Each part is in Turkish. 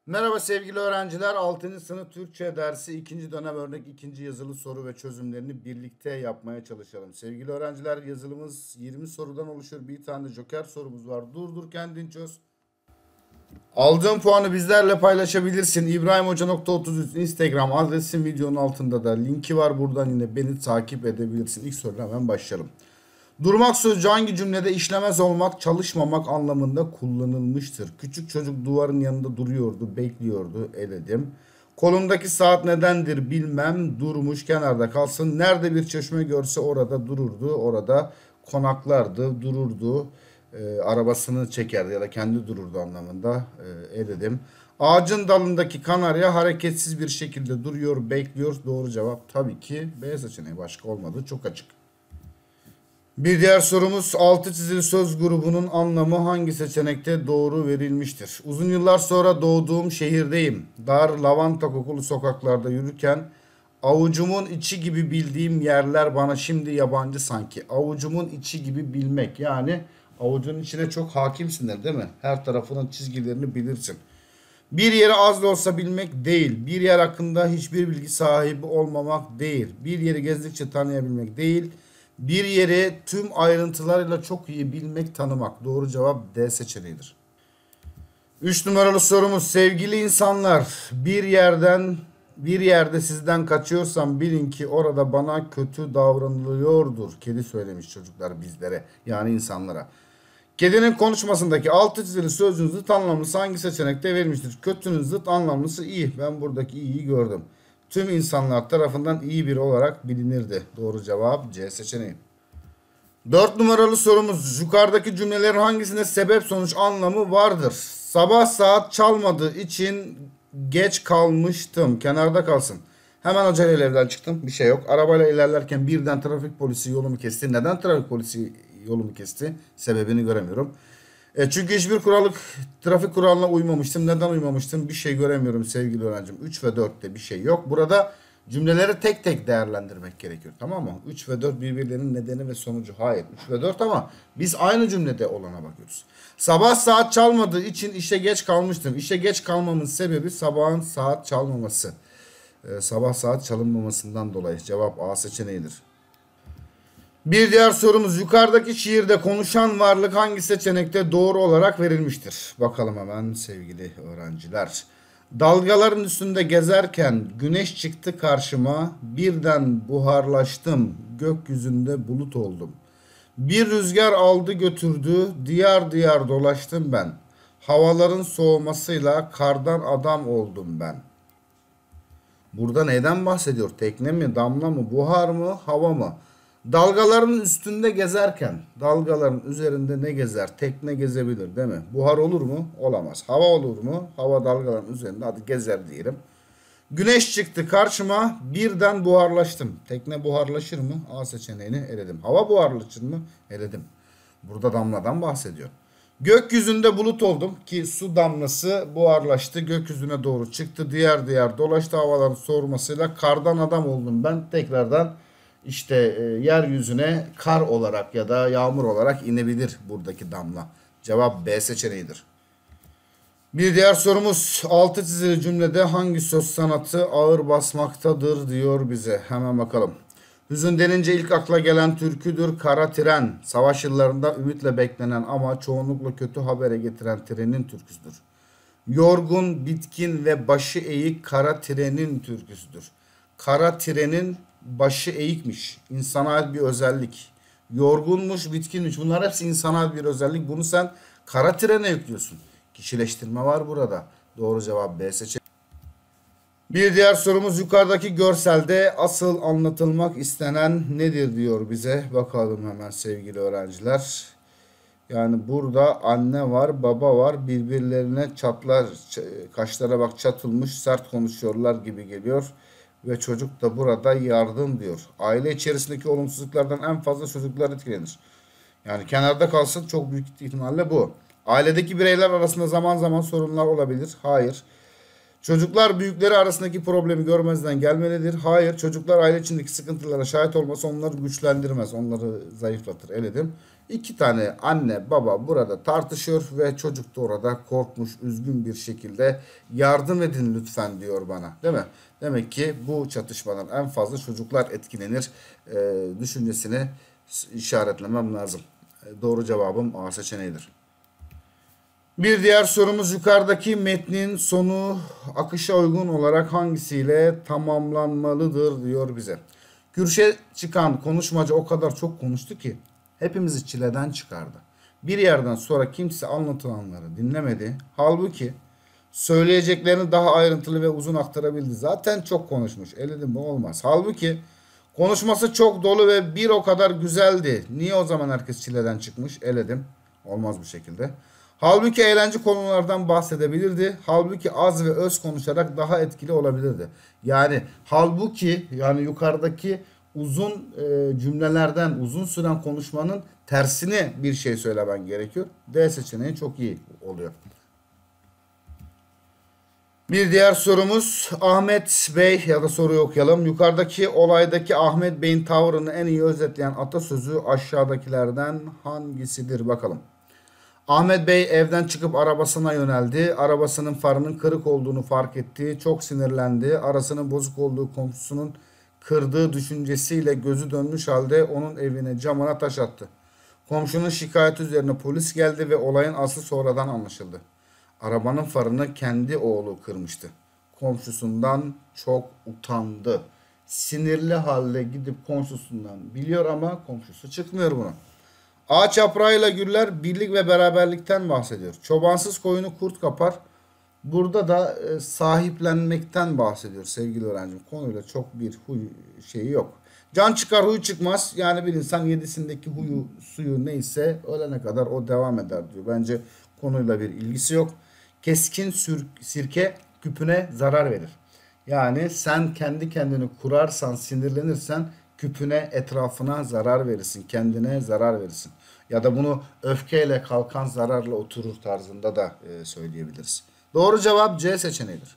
Merhaba sevgili öğrenciler. 6. sınıf Türkçe dersi 2. dönem örnek 2. yazılı soru ve çözümlerini birlikte yapmaya çalışalım. Sevgili öğrenciler, yazılımız 20 sorudan oluşur. Bir tane joker sorumuz var. Dur kendin çöz. Aldığın puanı bizlerle paylaşabilirsin. İbrahimhoca.33 Instagram adresim, videonun altında da linki var. Buradan yine beni takip edebilirsin. İlk soruyla hemen başlayalım. Durmak sözcüğü hangi cümlede işlemez olmak, çalışmamak anlamında kullanılmıştır? Küçük çocuk duvarın yanında duruyordu, bekliyordu, eledim. Kolundaki saat nedendir bilmem, durmuş kenarda kalsın. Nerede bir çeşme görse orada dururdu, orada konaklardı, dururdu. Arabasını çekerdi ya da kendi dururdu anlamında eledim. Ağacın dalındaki kanarya hareketsiz bir şekilde duruyor, bekliyor. Doğru cevap tabii ki B seçeneği, başka olmadı, çok açık. Bir diğer sorumuz, altı çizili söz grubunun anlamı hangi seçenekte doğru verilmiştir? Uzun yıllar sonra doğduğum şehirdeyim. Dar lavanta kokulu sokaklarda yürürken avucumun içi gibi bildiğim yerler bana şimdi yabancı sanki. Avucumun içi gibi bilmek, yani avucunun içine çok hakimsindir değil mi? Her tarafının çizgilerini bilirsin. Bir yeri az da olsa bilmek değil. Bir yer hakkında hiçbir bilgi sahibi olmamak değil. Bir yeri gezdikçe tanıyabilmek değil. Bir yeri tüm ayrıntılarıyla çok iyi bilmek, tanımak. Doğru cevap D seçeneğidir. 3 numaralı sorumuz, sevgili insanlar, bir yerde sizden kaçıyorsam bilin ki orada bana kötü davranılıyordur. Kedi söylemiş çocuklar bizlere, yani insanlara. Kedinin konuşmasındaki altı çizili sözcüğün zıt anlamlısı hangi seçenekte verilmiştir? Kötünün zıt anlamlısı iyi. Ben buradaki iyiyi gördüm. Tüm insanlar tarafından iyi biri olarak bilinirdi. Doğru cevap C seçeneği. 4 numaralı sorumuz, yukarıdaki cümlelerin hangisinde sebep sonuç anlamı vardır? Sabah saat çalmadığı için geç kalmıştım. Kenarda kalsın. Hemen aceleyle evden çıktım. Bir şey yok. Arabayla ilerlerken birden trafik polisi yolumu kesti. Neden trafik polisi yolumu kesti? Sebebini göremiyorum. Çünkü hiçbir trafik kuralına uymamıştım. Neden uymamıştım? Bir şey göremiyorum sevgili öğrencim. 3 ve 4'te bir şey yok. Burada cümleleri tek tek değerlendirmek gerekiyor. Tamam mı? 3 ve 4 birbirlerinin nedeni ve sonucu. Hayır. 3 ve 4 ama biz aynı cümlede olana bakıyoruz. Sabah saat çalmadığı için işe geç kalmıştım. İşe geç kalmamın sebebi sabahın saat çalmaması. Sabah saat çalınmamasından dolayı. Cevap A seçeneğidir. Bir diğer sorumuz, yukarıdaki şiirde konuşan varlık hangi seçenekte doğru olarak verilmiştir? Bakalım hemen sevgili öğrenciler. Dalgaların üstünde gezerken güneş çıktı karşıma, birden buharlaştım, gökyüzünde bulut oldum. Bir rüzgar aldı götürdü, diyar diyar dolaştım ben. Havaların soğumasıyla kardan adam oldum ben. Burada neyden bahsediyor? Tekne mi, damla mı, buhar mı, hava mı? Dalgaların üstünde gezerken, dalgaların üzerinde ne gezer? Tekne gezebilir değil mi? Buhar olur mu? Olamaz. Hava olur mu? Hava dalgaların üzerinde, hadi gezer diyelim. Güneş çıktı karşıma, birden buharlaştım. Tekne buharlaşır mı? A seçeneğini eledim. Hava buharlaşır mı? Eledim. Burada damladan bahsediyor. Gökyüzünde bulut oldum ki su damlası buharlaştı, gökyüzüne doğru çıktı, diğer diğer dolaştı, havaların soğumasıyla kardan adam oldum ben. Tekrardan işte yeryüzüne kar olarak ya da yağmur olarak inebilir buradaki damla. Cevap B seçeneğidir. Bir diğer sorumuz, altı çizili cümlede hangi söz sanatı ağır basmaktadır diyor bize. Hemen bakalım. Hüzün denince ilk akla gelen türküdür Kara Tren. Savaş yıllarında ümitle beklenen ama çoğunlukla kötü habere getiren trenin türküsüdür. Yorgun, bitkin ve başı eğik kara trenin türküsüdür. Kara trenin başı eğikmiş. İnsana ait bir özellik. Yorgunmuş, bitkinmiş. Bunlar hepsi insana ait bir özellik. Bunu sen kara trene yüklüyorsun. Kişileştirme var burada. Doğru cevap B seçeneği. Bir diğer sorumuz, yukarıdaki görselde asıl anlatılmak istenen nedir diyor bize. Bakalım hemen sevgili öğrenciler. Yani burada anne var, baba var. Birbirlerine kaşlara bak çatılmış, sert konuşuyorlar gibi geliyor. Ve çocuk da burada yardım diyor. Aile içerisindeki olumsuzluklardan en fazla çocuklar etkilenir. Yani kenarda kalsın, çok büyük ihtimalle bu. Ailedeki bireyler arasında zaman zaman sorunlar olabilir. Hayır. Çocuklar büyükleri arasındaki problemi görmezden gelmelidir. Hayır, çocuklar aile içindeki sıkıntılara şahit olması onları güçlendirmez, onları zayıflatır. Eledim. İki tane anne baba burada tartışıyor ve çocuk da orada korkmuş, üzgün bir şekilde yardım edin lütfen diyor bana, değil mi? Demek ki bu çatışmadan en fazla çocuklar etkilenir düşüncesini işaretlemem lazım. Doğru cevabım A seçeneğidir. Bir diğer sorumuz yukarıdaki metnin sonu akışa uygun olarak hangisiyle tamamlanmalıdır diyor bize. Kürşe çıkan konuşmacı o kadar çok konuştu ki hepimizi çileden çıkardı. Bir yerden sonra kimse anlatılanları dinlemedi. Halbuki söyleyeceklerini daha ayrıntılı ve uzun aktarabildi. Zaten çok konuşmuş. Eledim bu olmaz. Halbuki konuşması çok dolu ve bir o kadar güzeldi. Niye o zaman herkes çileden çıkmış? Eledim. Olmaz bu şekilde. Halbuki eğlence konulardan bahsedebilirdi. Halbuki az ve öz konuşarak daha etkili olabilirdi. Yani yukarıdaki uzun cümlelerden uzun süren konuşmanın tersine bir şey söylemen gerekiyor. D seçeneği çok iyi oluyor. Bir diğer sorumuz Ahmet Bey ya da soruyu okuyalım. Yukarıdaki olaydaki Ahmet Bey'in tavrını en iyi özetleyen atasözü aşağıdakilerden hangisidir bakalım. Ahmet Bey evden çıkıp arabasına yöneldi. Arabasının farının kırık olduğunu fark etti. Çok sinirlendi. Arasının bozuk olduğu komşusunun kırdığı düşüncesiyle gözü dönmüş halde onun evine camına taş attı. Komşunun şikayeti üzerine polis geldi ve olayın aslı sonradan anlaşıldı. Arabanın farını kendi oğlu kırmıştı. Komşusundan çok utandı. Sinirli halde gidip komşusundan biliyor ama komşusu çıkmıyor bunu. Ağaç yaprağıyla güller birlik ve beraberlikten bahsediyor. Çobansız koyunu kurt kapar. Burada da sahiplenmekten bahsediyor sevgili öğrencim. Konuyla çok bir huy şeyi yok. Can çıkar huy çıkmaz. Yani bir insan yedisindeki huyu suyu neyse ölene kadar o devam eder diyor. Bence konuyla bir ilgisi yok. Keskin sirke küpüne zarar verir. Yani sen kendi kendini kurarsan, sinirlenirsen küpüne, etrafına zarar verirsin. Kendine zarar verirsin. Ya da bunu öfkeyle kalkan zararla oturur tarzında da söyleyebiliriz. Doğru cevap C seçeneğidir.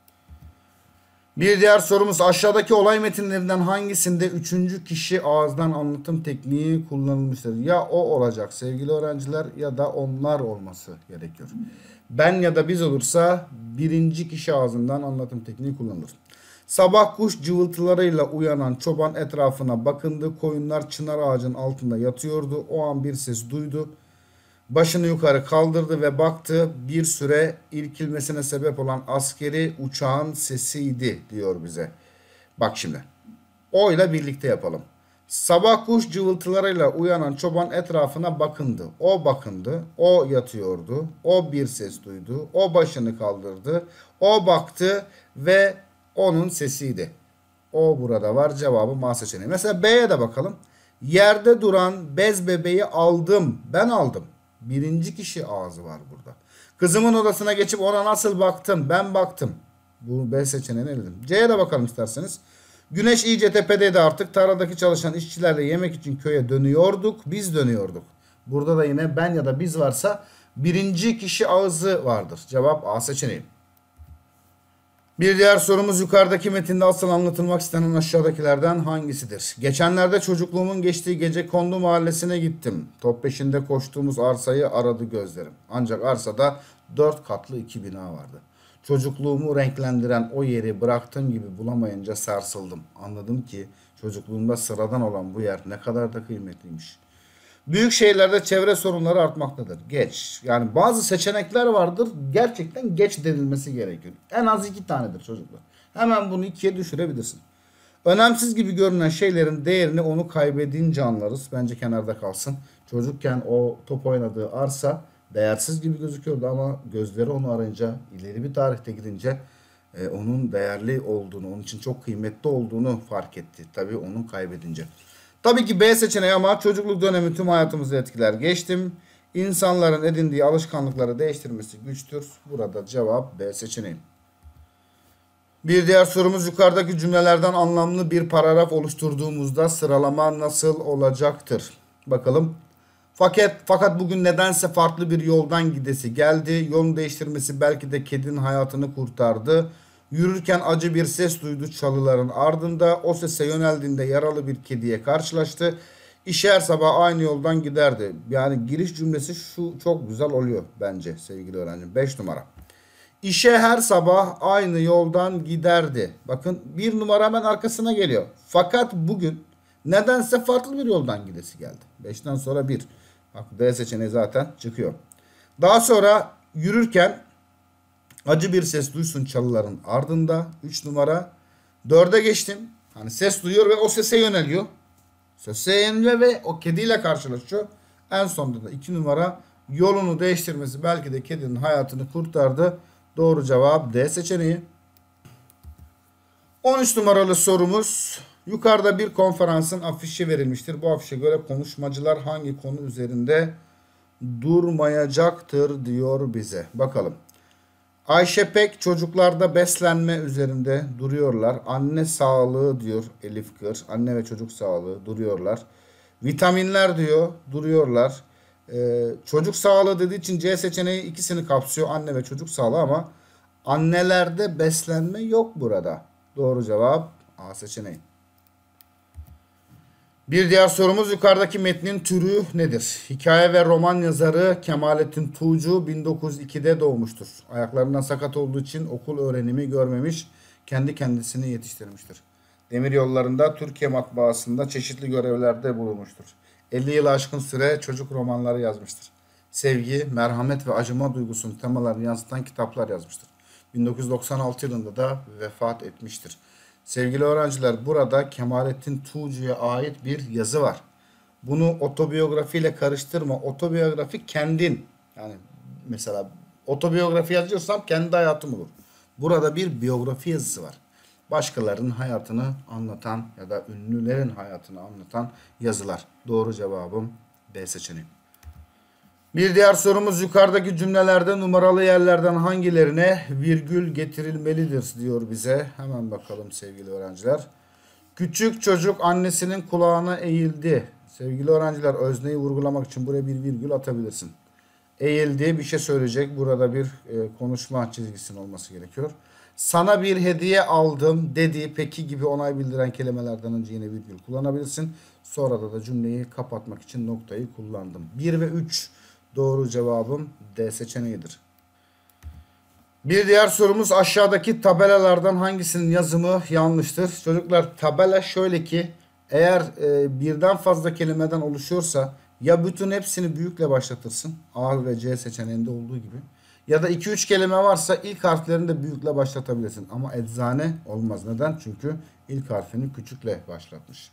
Bir diğer sorumuz aşağıdaki olay metinlerinden hangisinde üçüncü kişi ağızdan anlatım tekniği kullanılmıştır? Ya o olacak sevgili öğrenciler ya da onlar olması gerekiyor. Ben ya da biz olursa birinci kişi ağzından anlatım tekniği kullanılır. Sabah kuş cıvıltılarıyla uyanan çoban etrafına bakındı. Koyunlar çınar ağacının altında yatıyordu. O an bir ses duydu. Başını yukarı kaldırdı ve baktı. Bir süre irkilmesine sebep olan askeri uçağın sesiydi diyor bize. Bak şimdi. O ile birlikte yapalım. Sabah kuş cıvıltılarıyla uyanan çoban etrafına bakındı. O bakındı. O yatıyordu. O bir ses duydu. O başını kaldırdı. O baktı ve onun sesiydi. O burada var. Cevabı A seçeneği. Mesela B'ye de bakalım. Yerde duran bez bebeği aldım. Ben aldım. Birinci kişi ağzı var burada. Kızımın odasına geçip ona nasıl baktım? Ben baktım. Bu B seçeneğini eledim. C'ye de bakalım isterseniz. Güneş iyice tepedeydi artık. Tarladaki çalışan işçilerle yemek için köye dönüyorduk. Biz dönüyorduk. Burada da yine ben ya da biz varsa birinci kişi ağzı vardır. Cevap A seçeneği. Bir diğer sorumuz yukarıdaki metinde asıl anlatılmak istenen aşağıdakilerden hangisidir? Geçenlerde çocukluğumun geçtiği Gecekondu mahallesine gittim. Top peşinde koştuğumuz arsayı aradı gözlerim. Ancak arsada 4 katlı 2 bina vardı. Çocukluğumu renklendiren o yeri bıraktığım gibi bulamayınca sarsıldım. Anladım ki çocukluğumda sıradan olan bu yer ne kadar da kıymetliymiş. Büyük şehirlerde çevre sorunları artmaktadır. Geç. Yani bazı seçenekler vardır. Gerçekten geç denilmesi gerekiyor. En az 2 tanedir çocuklar. Hemen bunu 2'ye düşürebilirsin. Önemsiz gibi görünen şeylerin değerini onu kaybedince anlarız. Bence kenarda kalsın. Çocukken o top oynadığı arsa değersiz gibi gözüküyordu ama gözleri onu arayınca, ileri bir tarihte gidince onun değerli olduğunu, onun için çok kıymetli olduğunu fark etti. Tabii onu kaybedince. Tabii ki B seçeneği ama çocukluk dönemi tüm hayatımızı etkiler. Geçtim. İnsanların edindiği alışkanlıkları değiştirmesi güçtür. Burada cevap B seçeneği. Bir diğer sorumuz yukarıdaki cümlelerden anlamlı bir paragraf oluşturduğumuzda sıralama nasıl olacaktır? Bakalım. Fakat bugün nedense farklı bir yoldan gidesi geldi. Yolunu değiştirmesi belki de kedinin hayatını kurtardı. Yürürken acı bir ses duydu çalıların ardında. O sese yöneldiğinde yaralı bir kediye karşılaştı. İşe her sabah aynı yoldan giderdi. Yani giriş cümlesi şu çok güzel oluyor bence sevgili öğrencim. 5 numara. İşe her sabah aynı yoldan giderdi. Bakın bir numara hemen arkasına geliyor. Fakat bugün nedense farklı bir yoldan gidesi geldi. 5'ten sonra 1. Bak D seçeneği zaten çıkıyor. Daha sonra yürürken acı bir ses duysun çalıların ardında. 3 numara. 4'e geçtim. Hani ses duyuyor ve o sese yöneliyor. Sese yöneliyor ve o kediyle karşılaşıyor. En sonunda da 2 numara, yolunu değiştirmesi belki de kedinin hayatını kurtardı. Doğru cevap D seçeneği. 13 numaralı sorumuz. Yukarıda bir konferansın afişi verilmiştir. Bu afişe göre konuşmacılar hangi konu üzerinde durmayacaktır diyor bize. Bakalım. Ayşe Pek çocuklarda beslenme üzerinde duruyorlar. Anne sağlığı diyor Elif Kır. Anne ve çocuk sağlığı duruyorlar. Vitaminler diyor duruyorlar. Çocuk sağlığı dediği için C seçeneği ikisini kapsıyor. Anne ve çocuk sağlığı ama annelerde beslenme yok burada. Doğru cevap A seçeneği. Bir diğer sorumuz yukarıdaki metnin türü nedir? Hikaye ve roman yazarı Kemalettin Tuğcu 1902'de doğmuştur. Ayaklarından sakat olduğu için okul öğrenimi görmemiş, kendi kendisini yetiştirmiştir. Demir yollarında Türkiye matbaasında çeşitli görevlerde bulunmuştur. 50 yılı aşkın süre çocuk romanları yazmıştır. Sevgi, merhamet ve acıma duygusunun temalarını yansıtan kitaplar yazmıştır. 1996 yılında da vefat etmiştir. Sevgili öğrenciler, burada Kemalettin Tuğcu'ya ait bir yazı var. Bunu otobiyografiyle karıştırma. Otobiyografi kendin. Yani mesela otobiyografi yazıyorsam kendi hayatım olur. Burada bir biyografi yazısı var. Başkalarının hayatını anlatan ya da ünlülerin hayatını anlatan yazılar. Doğru cevabım B seçeneği. Bir diğer sorumuz yukarıdaki cümlelerde numaralı yerlerden hangilerine virgül getirilmelidir diyor bize. Hemen bakalım sevgili öğrenciler. Küçük çocuk annesinin kulağına eğildi. Sevgili öğrenciler, özneyi vurgulamak için buraya bir virgül atabilirsin. Eğildi, bir şey söyleyecek. Burada bir konuşma çizgisinin olması gerekiyor. Sana bir hediye aldım dedi, peki gibi onay bildiren kelimelerden önce yine virgül kullanabilirsin. Sonra da cümleyi kapatmak için noktayı kullandım. 1 ve 3 doğru cevabım D seçeneğidir. Bir diğer sorumuz aşağıdaki tabelalardan hangisinin yazımı yanlıştır? Çocuklar, tabela şöyle ki eğer birden fazla kelimeden oluşuyorsa ya bütün hepsini büyükle başlatırsın. A ve C seçeneğinde olduğu gibi. Ya da 2-3 kelime varsa ilk harflerini de büyükle başlatabilirsin. Ama eczane olmaz. Neden? Çünkü ilk harfini küçükle başlatmış.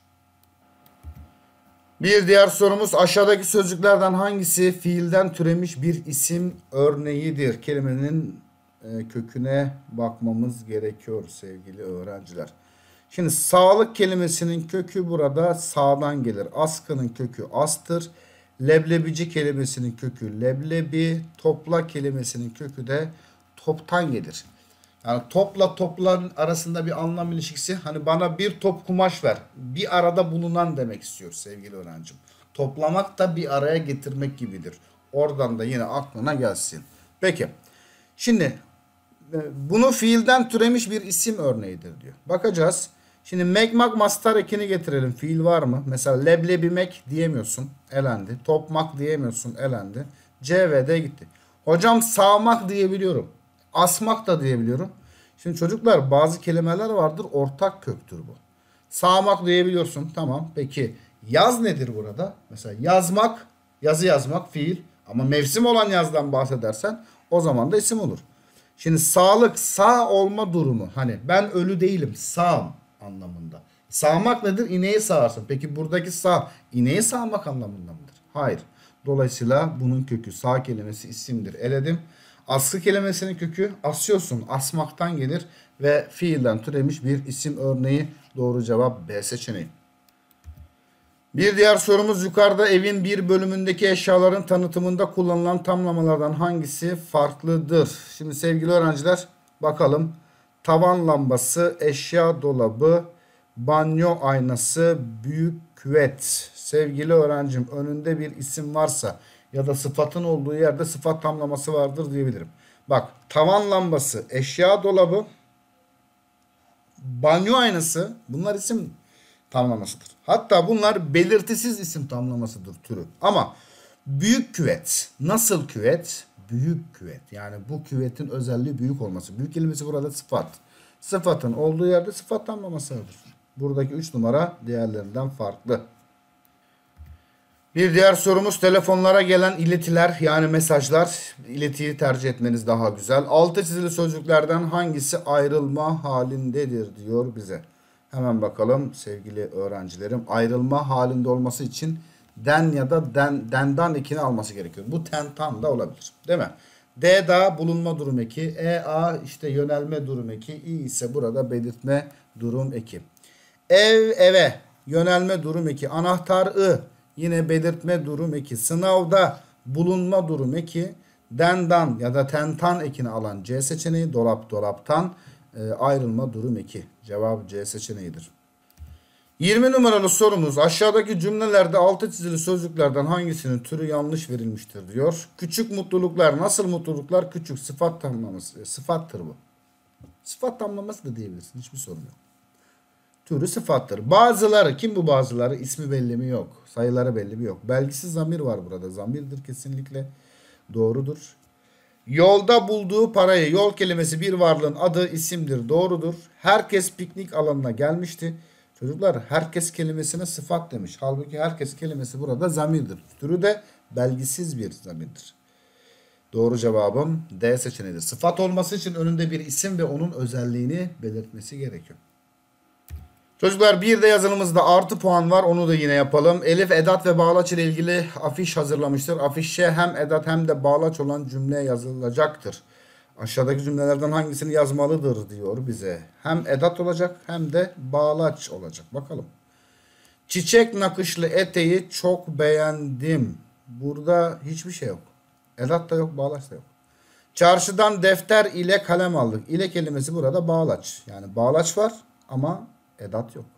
Bir diğer sorumuz aşağıdaki sözcüklerden hangisi fiilden türemiş bir isim örneğidir? Kelimenin köküne bakmamız gerekiyor sevgili öğrenciler. Şimdi sağlık kelimesinin kökü burada sağdan gelir. Askının kökü astır. Leblebici kelimesinin kökü leblebi. Topla kelimesinin kökü de toptan gelir. Yani topla topların arasında bir anlam ilişkisi. Hani bana bir top kumaş ver. Bir arada bulunan demek istiyor sevgili öğrencim. Toplamak da bir araya getirmek gibidir. Oradan da yine aklına gelsin. Peki. Şimdi bunu fiilden türemiş bir isim örneğidir diyor. Bakacağız. Şimdi mekmak mastar ekini getirelim. Fiil var mı? Mesela leblebimek diyemiyorsun. Elendi. Topmak diyemiyorsun. Elendi. C ve D gitti. Hocam sağmak diyebiliyorum. Asmak da diyebiliyorum. Şimdi çocuklar bazı kelimeler vardır. Ortak köktür bu. Sağmak diyebiliyorsun. Tamam. Peki yaz nedir burada? Mesela yazmak, yazı yazmak fiil. Ama mevsim olan yazdan bahsedersen o zaman da isim olur. Şimdi sağlık, sağ olma durumu. Hani ben ölü değilim, sağım anlamında. Sağmak nedir? İneği sağarsın. Peki buradaki sağ, ineği sağmak anlamında mıdır? Hayır. Dolayısıyla bunun kökü sağ kelimesi isimdir. Eledim. Askı kelimesinin kökü asıyorsun. Asmaktan gelir ve fiilden türemiş bir isim örneği. Doğru cevap B seçeneği. Bir diğer sorumuz yukarıda evin bir bölümündeki eşyaların tanıtımında kullanılan tamlamalardan hangisi farklıdır? Şimdi sevgili öğrenciler bakalım. Tavan lambası, eşya dolabı, banyo aynası, büyük küvet. Sevgili öğrencim önünde bir isim varsa ya da sıfatın olduğu yerde sıfat tamlaması vardır diyebilirim. Bak tavan lambası, eşya dolabı, banyo aynası bunlar isim. tamlamasıdır. Hatta bunlar belirtisiz isim tamlamasıdır türü. Ama büyük küvet. Nasıl küvet? Büyük küvet. Yani bu küvetin özelliği büyük olması. Büyük kelimesi burada sıfat. Sıfatın olduğu yerde sıfat tamlamasıdır. Buradaki 3 numara diğerlerinden farklı. Bir diğer sorumuz telefonlara gelen iletiler yani mesajlar. İletiyi tercih etmeniz daha güzel. Altı çizili sözcüklerden hangisi ayrılma halindedir diyor bize. Hemen bakalım sevgili öğrencilerim. Ayrılma halinde olması için den ya da dendan ekini alması gerekiyor. Bu tentan da olabilir. Değil mi? D da bulunma durum eki. E a işte yönelme durum eki. İ ise burada belirtme durum eki. Ev eve yönelme durum eki. Anahtar ı yine belirtme durum eki. Sınavda bulunma durum eki. Dendan ya da tentan ekini alan C seçeneği. Dolap dolaptan ayrılma durum eki. Cevap C seçeneğidir. 20 numaralı sorumuz aşağıdaki cümlelerde altı çizili sözcüklerden hangisinin türü yanlış verilmiştir diyor. Küçük mutluluklar nasıl mutluluklar? Küçük sıfat tamlaması. Sıfattır bu. Sıfat tamlaması da diyebilirsin. Hiçbir sorun yok. Türü sıfattır. Bazıları kim bu bazıları? İsmi belli mi? Yok. Sayıları belli mi? Yok. Belgisiz zamir var burada. Zamirdir kesinlikle. Doğrudur. Yolda bulduğu parayı yol kelimesi bir varlığın adı isimdir. Doğrudur. Herkes piknik alanına gelmişti. Çocuklar herkes kelimesine sıfat demiş. Halbuki herkes kelimesi burada zamirdir. Türü de belgisiz bir zamirdir. Doğru cevabım D seçeneğidir. Sıfat olması için önünde bir isim ve onun özelliğini belirtmesi gerekiyor. Çocuklar bir de yazılımızda artı puan var. Onu da yine yapalım. Elif edat ve bağlaç ile ilgili afiş hazırlamıştır. Afişe hem edat hem de bağlaç olan cümle yazılacaktır. Aşağıdaki cümlelerden hangisini yazmalıdır diyor bize. Hem edat olacak hem de bağlaç olacak. Bakalım. Çiçek nakışlı eteği çok beğendim. Burada hiçbir şey yok. Edat da yok, bağlaç da yok. Çarşıdan defter ile kalem aldık. İle kelimesi burada bağlaç. Yani bağlaç var ama edat yok.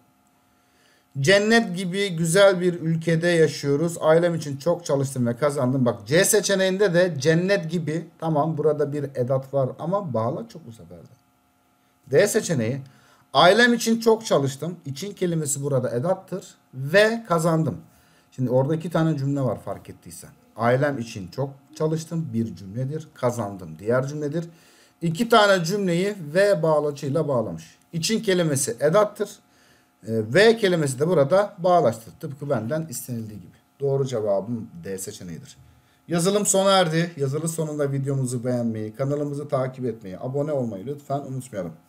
Cennet gibi güzel bir ülkede yaşıyoruz. Ailem için çok çalıştım ve kazandım. Bak C seçeneğinde de cennet gibi. Tamam burada bir edat var ama bağlaç çok bu sefer de. D seçeneği ailem için çok çalıştım. İçin kelimesi burada edattır ve kazandım. Şimdi orada iki tane cümle var fark ettiysen. Ailem için çok çalıştım bir cümledir. Kazandım diğer cümledir. İki tane cümleyi ve bağlaçıyla bağlamış. İçin kelimesi edattır. V kelimesi de burada bağlaştır. Tıpkı benden istenildiği gibi. Doğru cevabım D seçeneğidir. Yazılım sona erdi. Yazılı sonunda videomuzu beğenmeyi, kanalımızı takip etmeyi, abone olmayı lütfen unutmayalım.